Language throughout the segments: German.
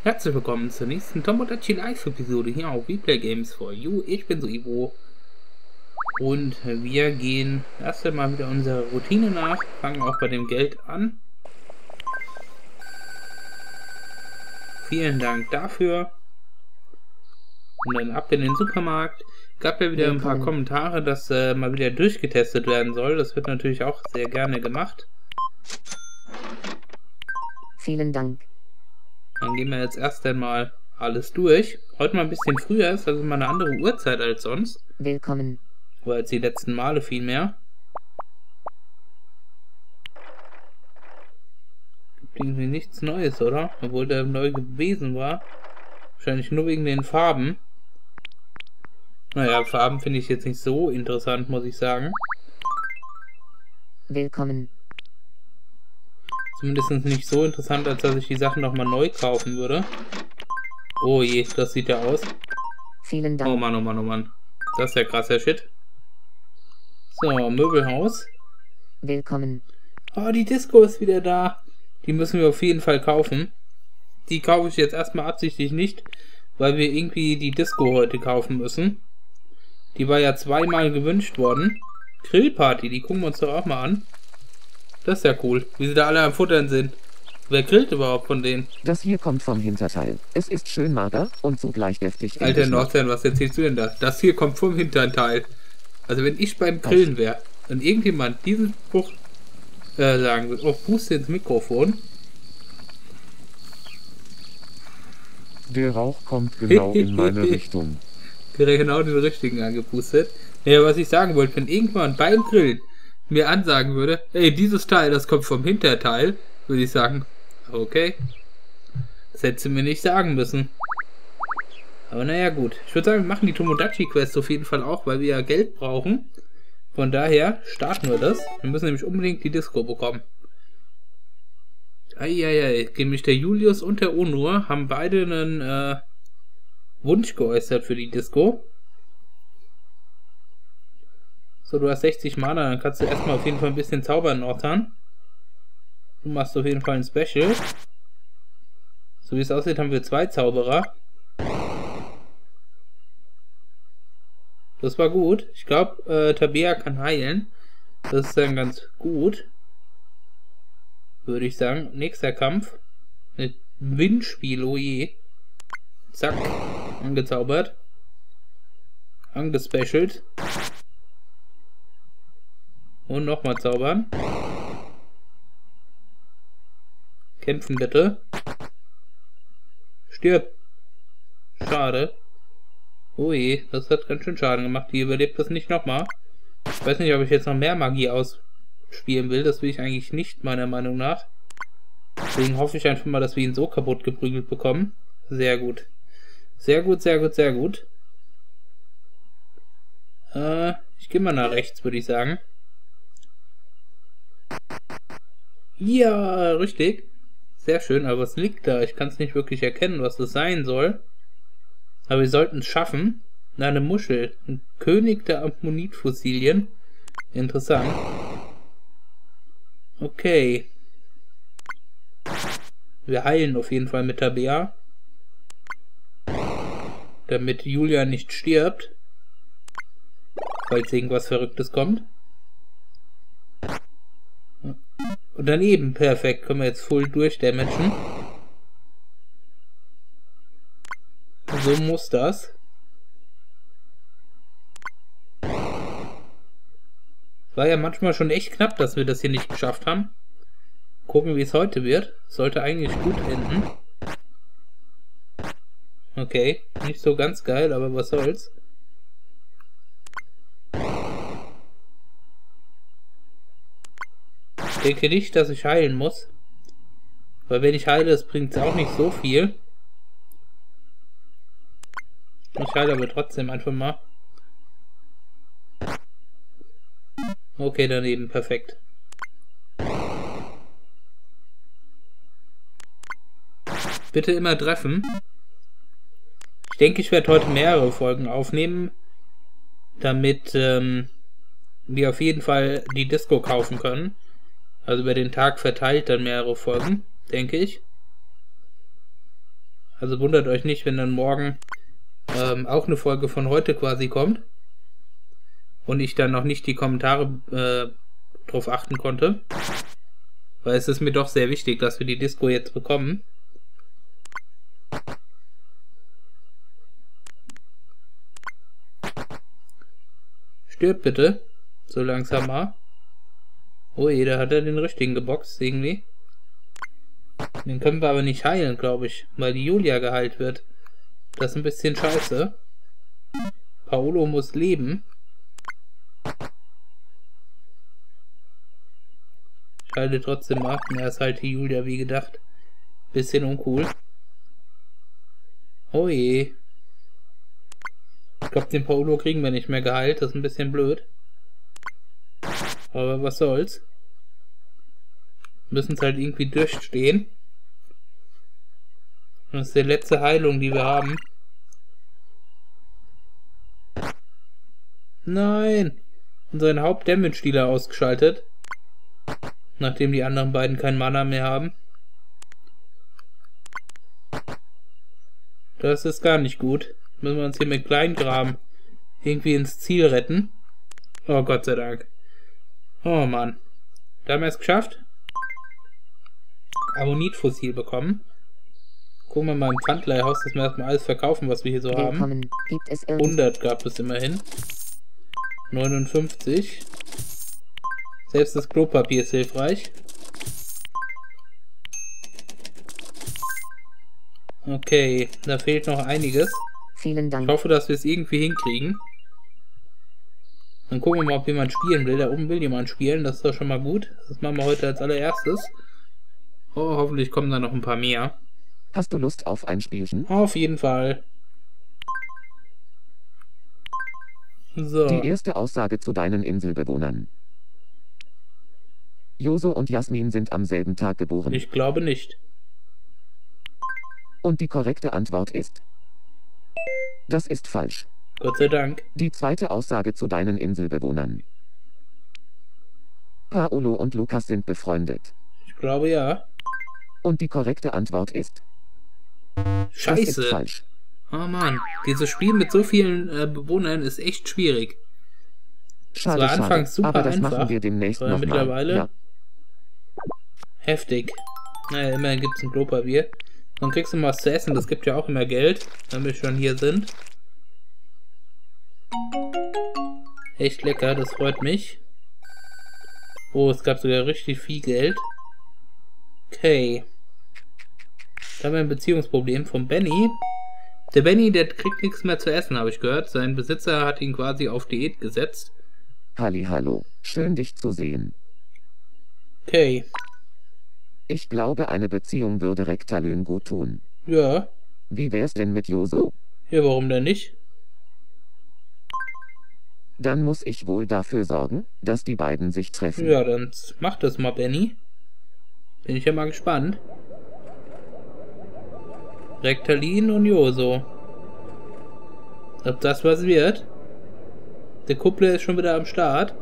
Herzlich willkommen zur nächsten Tomodachi Live-Episode hier auf We Play Games for You. Ich bin Ivo und wir gehen erst einmal wieder unserer Routine nach, fangen auch bei dem Geld an. Vielen Dank dafür. Und dann ab in den Supermarkt. Gab ja wieder ein paar Kommentare, dass mal wieder durchgetestet werden soll. Das wird natürlich auch sehr gerne gemacht. Vielen Dank. Dann gehen wir jetzt erst einmal alles durch. Heute mal ein bisschen früher ist, also mal eine andere Uhrzeit als sonst. Willkommen. Oder als die letzten Male vielmehr. Gibt irgendwie nichts Neues, oder? Obwohl der neu gewesen war. Wahrscheinlich nur wegen den Farben. Naja, Farben finde ich jetzt nicht so interessant, muss ich sagen. Willkommen. Zumindest nicht so interessant, als dass ich die Sachen nochmal neu kaufen würde. Oh je, das sieht ja aus. Vielen Dank. Oh Mann, oh Mann, oh Mann. Das ist ja krasser Shit. So, Möbelhaus. Willkommen. Oh, die Disco ist wieder da. Die müssen wir auf jeden Fall kaufen. Die kaufe ich jetzt erstmal absichtlich nicht, weil wir irgendwie die Disco heute kaufen müssen. Die war ja zweimal gewünscht worden. Grillparty, die gucken wir uns doch auch mal an. Das ist ja cool, wie sie da alle am Futtern sind. Wer grillt überhaupt von denen? Das hier kommt vom Hinterteil. Es ist schön mager und zugleich deftig. Alter Nordstern, was erzählst du denn da? Das hier kommt vom Hinterteil. Also wenn ich beim Grillen wäre und irgendjemand diesen Spruch sagen würde, oh, puste ins Mikrofon. Der Rauch kommt genau in meine Richtung. Genau den richtigen angepustet. Ja, was ich sagen wollte, wenn irgendjemand beim Grillen mir ansagen würde, ey, dieses Teil, das kommt vom Hinterteil, würde ich sagen, okay. Das hättest du mir nicht sagen müssen. Aber naja, gut. Ich würde sagen, wir machen die Tomodachi-Quest auf jeden Fall auch, weil wir ja Geld brauchen. Von daher starten wir das. Wir müssen nämlich unbedingt die Disco bekommen. Eieiei, nämlich der Julius und der Onur haben beide einen Wunsch geäußert für die Disco. So, du hast 60 Mana, dann kannst du erstmal auf jeden Fall ein bisschen zaubern, Nortan. Du machst auf jeden Fall ein Special. So wie es aussieht, haben wir 2 Zauberer. Das war gut. Ich glaube, Tabea kann heilen. Das ist dann ganz gut. Würde ich sagen. Nächster Kampf. Mit Windspiel, oh je. Zack. Angezaubert. Angespecialt. Und nochmal zaubern. Kämpfen bitte. Stirb. Schade. Oh je, das hat ganz schön Schaden gemacht. Die überlebt das nicht nochmal. Ich weiß nicht, ob ich jetzt noch mehr Magie ausspielen will. Das will ich eigentlich nicht, meiner Meinung nach. Deswegen hoffe ich einfach mal, dass wir ihn so kaputt geprügelt bekommen. Sehr gut. Sehr gut, sehr gut, sehr gut. Ich gehe mal nach rechts, würde ich sagen. Ja, richtig. Sehr schön, aber was liegt da? Ich kann es nicht wirklich erkennen, was das sein soll. Aber wir sollten es schaffen. Na, eine Muschel. Ein König der Ammonitfossilien. Interessant. Okay. Wir heilen auf jeden Fall mit Tabea. Damit Julia nicht stirbt. Falls irgendwas Verrücktes kommt. Und daneben, perfekt, können wir jetzt full durchdamagen. So muss das. War ja manchmal schon echt knapp, dass wir das hier nicht geschafft haben. Gucken, wie es heute wird. Sollte eigentlich gut enden. Okay, nicht so ganz geil, aber was soll's. Ich denke nicht, dass ich heilen muss. Weil wenn ich heile, das bringt auch nicht so viel. Ich heile aber trotzdem einfach mal. Okay, daneben, perfekt. Bitte immer treffen. Ich denke, ich werde heute mehrere Folgen aufnehmen, damit wir auf jeden Fall die Disco kaufen können. Also über den Tag verteilt dann mehrere Folgen, denke ich. Also wundert euch nicht, wenn dann morgen auch eine Folge von heute quasi kommt und ich dann noch nicht die Kommentare drauf achten konnte. Weil es ist mir doch sehr wichtig, dass wir die Disco jetzt bekommen. Stirb bitte. So langsam mal. Oh je, da hat er den richtigen geboxt irgendwie. Den können wir aber nicht heilen, glaube ich, weil die Julia geheilt wird. Das ist ein bisschen scheiße. Paolo muss leben. Ich halte trotzdem ab. Er ist halt die Julia wie gedacht. Bisschen uncool. Oh je. Ich glaube, den Paolo kriegen wir nicht mehr geheilt. Das ist ein bisschen blöd. Aber was soll's. Müssen es halt irgendwie durchstehen. Das ist die letzte Heilung, die wir haben. Nein! Unseren Haupt-Damage-Dealer ausgeschaltet. Nachdem die anderen beiden kein Mana mehr haben. Das ist gar nicht gut. Müssen wir uns hier mit Kleingram irgendwie ins Ziel retten. Oh Gott sei Dank. Oh Mann. Da haben wir es geschafft. Ammonitfossil bekommen. Gucken wir mal im Pfandleihhaus, dass wir erstmal alles verkaufen, was wir hier so haben. Gibt es 100 gab es immerhin. 59. Selbst das Klopapier ist hilfreich. Okay, da fehlt noch einiges. Vielen Dank. Ich hoffe, dass wir es irgendwie hinkriegen. Dann gucken wir mal, ob jemand spielen will. Da oben will jemand spielen, das ist doch schon mal gut. Das machen wir heute als allererstes. Oh, hoffentlich kommen da noch ein paar mehr. Hast du Lust auf ein Spielchen? Auf jeden Fall. So. Die erste Aussage zu deinen Inselbewohnern. Joso und Jasmin sind am selben Tag geboren. Ich glaube nicht. Und die korrekte Antwort ist: Das ist falsch. Gott sei Dank. Die zweite Aussage zu deinen Inselbewohnern. Paolo und Lukas sind befreundet. Ich glaube ja. Und die korrekte Antwort ist: Das ist Scheiße. falsch. Oh Mann. Dieses Spiel mit so vielen Bewohnern ist echt schwierig. Schade, war anfangs schade. super Aber das einfach, machen wir demnächst aber nochmal. mittlerweile Ja. heftig. Naja, immerhin gibt es ein Klopapier. Dann kriegst du mal was zu essen, das gibt ja auch immer Geld, wenn wir schon hier sind. Echt lecker, das freut mich. Oh, es gab sogar richtig viel Geld. Okay. Da haben wir ein Beziehungsproblem von Benny. Der Benny, der kriegt nichts mehr zu essen, habe ich gehört. Sein Besitzer hat ihn quasi auf Diät gesetzt. Hallo. Schön dich zu sehen. Okay. Ich glaube, eine Beziehung würde Rektalön gut tun. Ja. Wie wär's denn mit Joso? Ja, warum denn nicht? Dann muss ich wohl dafür sorgen, dass die beiden sich treffen. Ja, dann mach das mal, Benny. Bin ich ja mal gespannt. Rektalin und Joso. Ob das was wird? Der Kuppler ist schon wieder am Start.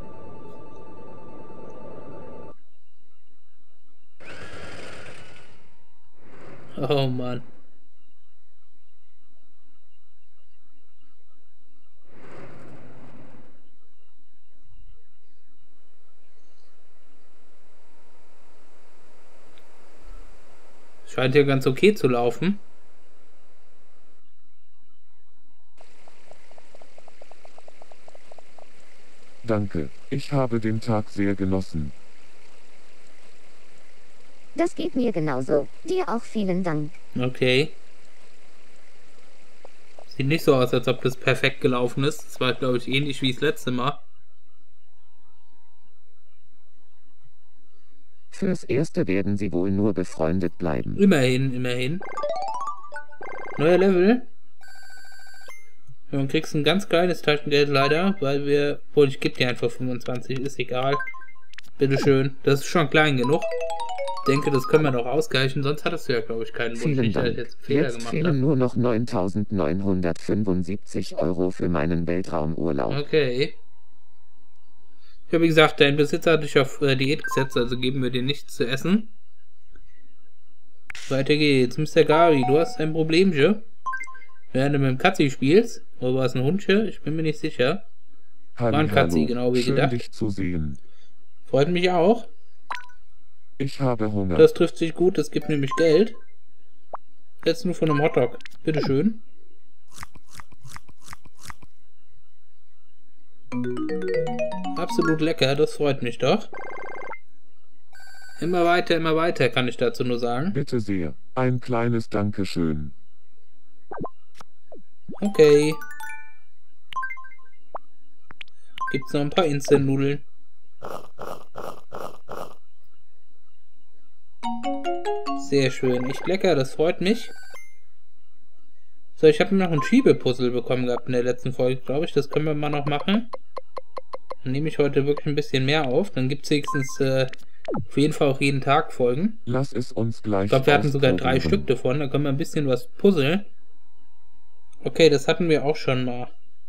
Oh Mann. Scheint ja ganz okay zu laufen. Danke, ich habe den Tag sehr genossen. Das geht mir genauso. Dir auch vielen Dank. Okay. Sieht nicht so aus, als ob das perfekt gelaufen ist. Das war, glaube ich, ähnlich wie das letzte Mal. Fürs Erste werden sie wohl nur befreundet bleiben. Immerhin, immerhin. Neuer Level. Ja, und kriegst ein ganz kleines Taschengeld leider, weil wir... Obwohl, ich gebe dir einfach 25, ist egal. Bitteschön. Das ist schon klein genug. Ich denke, das können wir noch ausgleichen, sonst hattest du ja, glaube ich, keinen Wunsch. Vielen Nicht, dass ich Dank. jetzt einen Fehler Jetzt gemacht fehlen habe. nur noch 9.975 € für meinen Weltraumurlaub. Okay. Ja, wie gesagt, dein Besitzer hat dich auf Diät gesetzt, also geben wir dir nichts zu essen. Weiter geht's. Mr. Gary, du hast ein Problemchen. Während du mit dem Katzi spielst. Oder war es ein Hundchen? Ich bin mir nicht sicher. War ein Katzi, genau wie Schön, gedacht. dich zu sehen. Freut mich auch. Ich habe Hunger. Das trifft sich gut, das gibt nämlich Geld. Jetzt nur von einem Hotdog. Bitteschön. Absolut lecker, das freut mich doch. Immer weiter, kann ich dazu nur sagen. Bitte sehr. Ein kleines Dankeschön. Okay. Gibt's noch ein paar Instant-Nudeln. Sehr schön. Echt lecker, das freut mich. So, ich habe noch ein Schiebepuzzle bekommen gehabt in der letzten Folge, glaube ich. Das können wir mal noch machen. Dann nehme ich heute wirklich ein bisschen mehr auf. Dann gibt es wenigstens auf jeden Fall auch jeden Tag Folgen. Lass es uns gleich. Ich glaube, wir hatten sogar 3 ausprobieren. Stück davon. Da können wir ein bisschen was puzzeln. Okay, das hatten wir auch schon mal.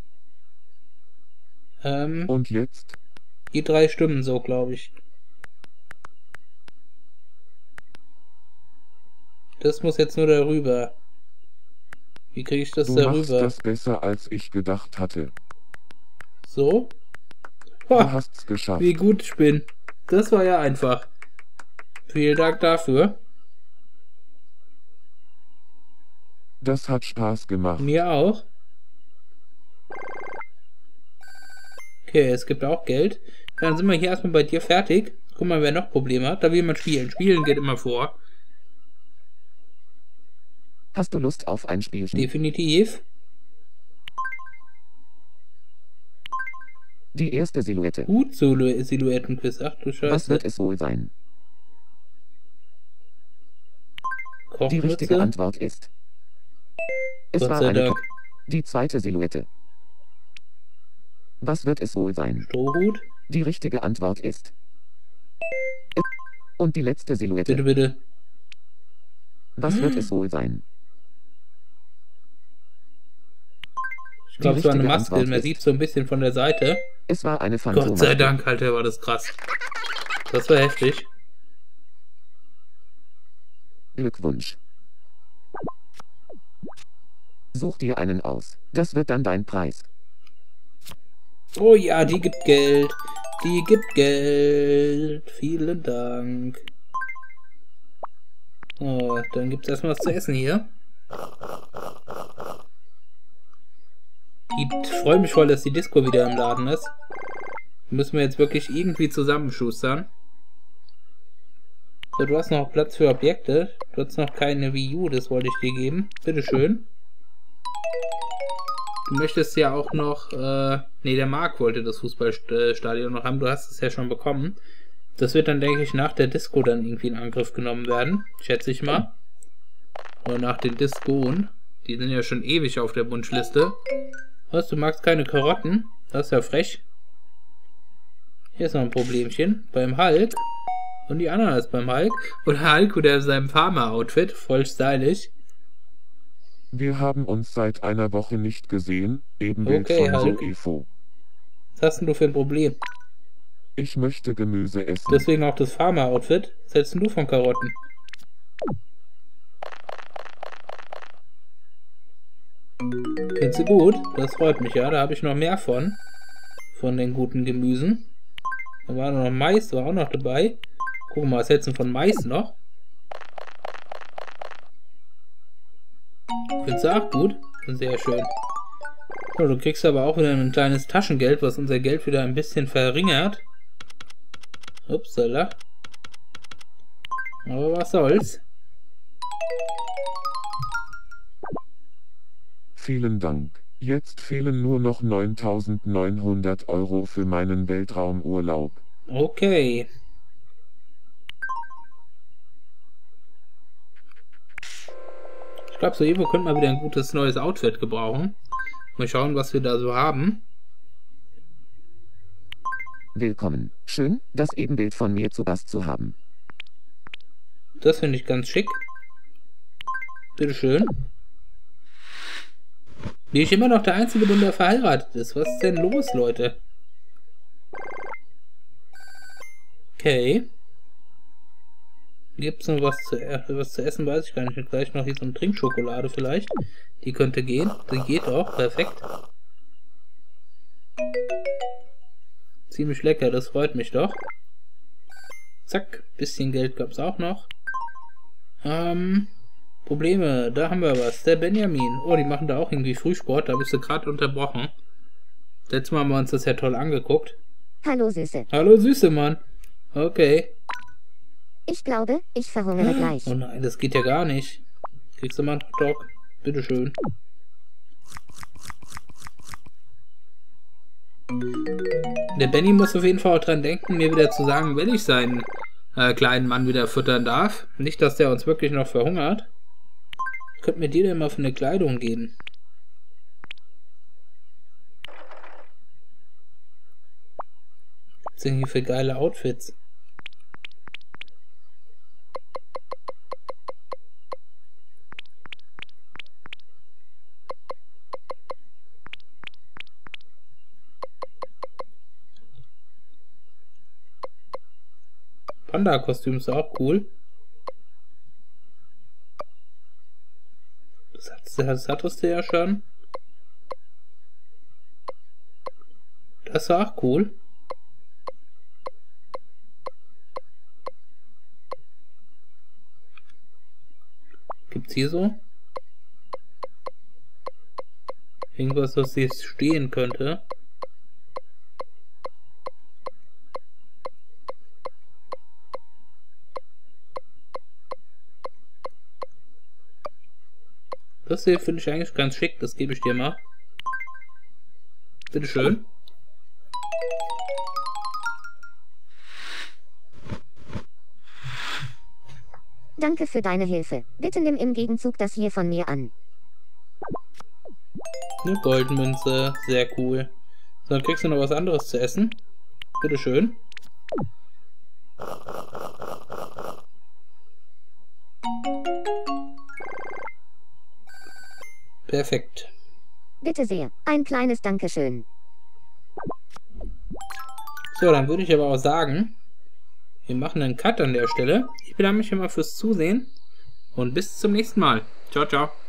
Und jetzt? Die 3 Stimmen so, glaube ich. Das muss jetzt nur darüber. Wie kriege ich das Du darüber? machst das besser, als ich gedacht hatte. So? Du Ha, hast's geschafft. wie gut ich bin. Das war ja einfach. Vielen Dank dafür. Das hat Spaß gemacht. Mir auch. Okay, es gibt auch Geld. Dann sind wir hier erstmal bei dir fertig. Guck mal, wer noch Probleme hat. Da will man spielen. Spielen geht immer vor. Hast du Lust auf ein Spielchen? Definitiv. Die erste Silhouette. Gut, Silhouettenquiz. Ach du Was Scheiße. wird es wohl sein? Die richtige Kochmütze. Antwort ist. Es Gott war sei eine Dank. Die zweite Silhouette. Was wird es wohl sein? Strohhut. Die richtige Antwort ist. Und die letzte Silhouette. Bitte, bitte. Was wird es wohl sein? Ich glaube, es war eine richtige Maske. Antwort Man ist- sieht so ein bisschen von der Seite. Es war eine Gott sei Phantommaske. Dank, Alter, war das krass. Das war heftig. Glückwunsch. Such dir einen aus. Das wird dann dein Preis. Oh ja, die gibt Geld. Die gibt Geld. Vielen Dank. Oh, dann gibt es erstmal was zu essen hier. Ich freue mich voll, dass die Disco wieder im Laden ist. Müssen wir jetzt wirklich irgendwie zusammenschustern. So, du hast noch Platz für Objekte. Du hast noch keine Wii U, das wollte ich dir geben. Bitteschön. Du möchtest ja auch noch, nee, der Marc wollte das Fußballstadion noch haben, du hast es ja schon bekommen. Das wird dann, denke ich, nach der Disco dann irgendwie in Angriff genommen werden, schätze ich mal. Oder nach den Discoen. Die sind ja schon ewig auf der Wunschliste. Was, du magst keine Karotten? Das ist ja frech. Hier ist noch ein Problemchen. Beim Hulk. Und die Ananas beim Hulk. Und Hulk oder in seinem Farmer-Outfit. Voll stylisch. Wir haben uns seit einer Woche nicht gesehen. Ebenbild Okay, von Hulk. Soefo. Was hast denn du für ein Problem? Ich möchte Gemüse essen. Deswegen auch das Farmer-Outfit. Was hältst denn du von Karotten? Findest du gut? Das freut mich ja. Da habe ich noch mehr von. Von den guten Gemüsen. Da war noch Mais, war auch noch dabei. Guck mal, was hältst du von Mais noch? Findest du auch gut? Sehr schön. So, du kriegst aber auch wieder ein kleines Taschengeld, was unser Geld wieder ein bisschen verringert. Upsala. Aber was soll's? Vielen Dank. Jetzt fehlen nur noch 9.900 € für meinen Weltraumurlaub. Okay. Ich glaube, so irgendwo könnte man wieder ein gutes neues Outfit gebrauchen. Mal schauen, was wir da so haben. Willkommen. Schön, das Ebenbild von mir zu Gast zu haben. Das finde ich ganz schick. Bitteschön. Bin ich immer noch der Einzige, der verheiratet ist? Was ist denn los, Leute? Okay. Gibt es noch was zu essen, weiß ich gar nicht. Gleich noch hier so eine Trinkschokolade vielleicht. Die könnte gehen. Die geht auch, perfekt. Ziemlich lecker, das freut mich doch. Zack, bisschen Geld gab es auch noch. Probleme, da haben wir was. Der Benjamin. Oh, die machen da auch irgendwie Frühsport, da bist du gerade unterbrochen. Letztes Mal haben wir uns das ja toll angeguckt. Hallo Süße. Hallo Süße, Mann. Okay. Ich glaube, ich verhungere gleich. Oh nein, das geht ja gar nicht. Kriegst du mal einen Hotdog? Bitteschön. Der Benny muss auf jeden Fall auch dran denken, mir wieder zu sagen, wenn ich seinen kleinen Mann wieder füttern darf. Nicht, dass der uns wirklich noch verhungert. Was könnte mir dir denn mal für eine Kleidung geben? Was sind hier für geile Outfits? Panda-Kostüm ist auch cool. Das hattest du ja schon. Das war auch cool. Gibt's hier so irgendwas, was hier stehen könnte? Das hier finde ich eigentlich ganz schick, das gebe ich dir mal. Bitteschön. Danke für deine Hilfe. Bitte nimm im Gegenzug das hier von mir an. Eine Goldmünze, sehr cool. So, dann kriegst du noch was anderes zu essen. Bitteschön. Perfekt. Bitte sehr. Ein kleines Dankeschön. So, dann würde ich aber auch sagen, wir machen einen Cut an der Stelle. Ich bedanke mich immer fürs Zusehen und bis zum nächsten Mal. Ciao, ciao.